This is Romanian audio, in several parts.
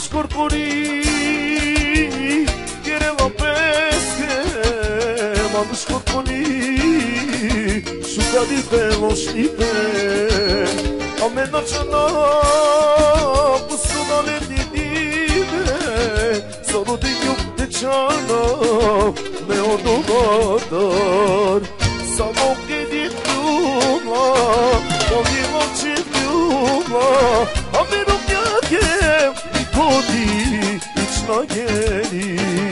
scorpori la pesche, mando scorponi sucadi veloșnipe, amena cana pusuna le dinive, solo de iub de cana me odogadar, samo gedi pluma, povimo ce pluma, amenu mjake nikodi ična geni.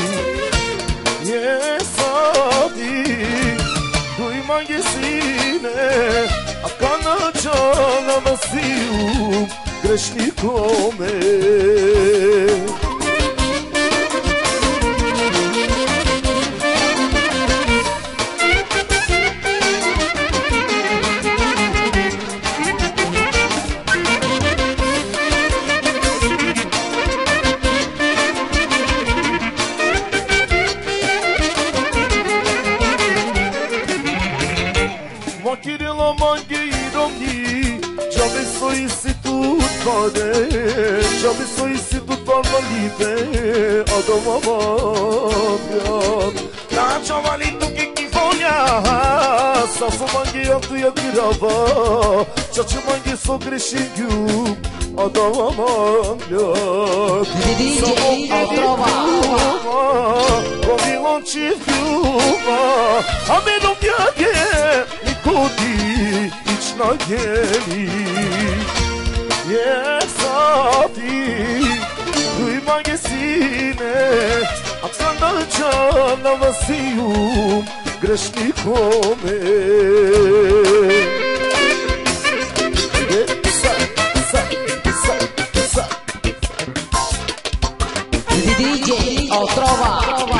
A kana čana nasiju grešnikome. Vakirila mange i romni, džabe so institut vade, džabe so institut varvalipe, adama vabjan. Na čavali tu kiki volja, safu mange yaptı ya grava, çaçı mange so greşingu, adama vabjan. Safu otrova, povilon čivjuma, a menom jage, nikodi ična geni. Jesati, duyma gesine, aksana cana vasiyum, grešnikome. DJ Otrova.